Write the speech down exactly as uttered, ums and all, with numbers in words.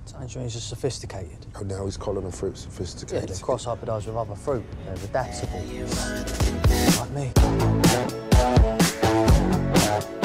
Tangerines are sophisticated. Oh, now he's calling a fruit Yeah, sophisticated. they cross-hybridise with other fruit. They're adaptable. Like me.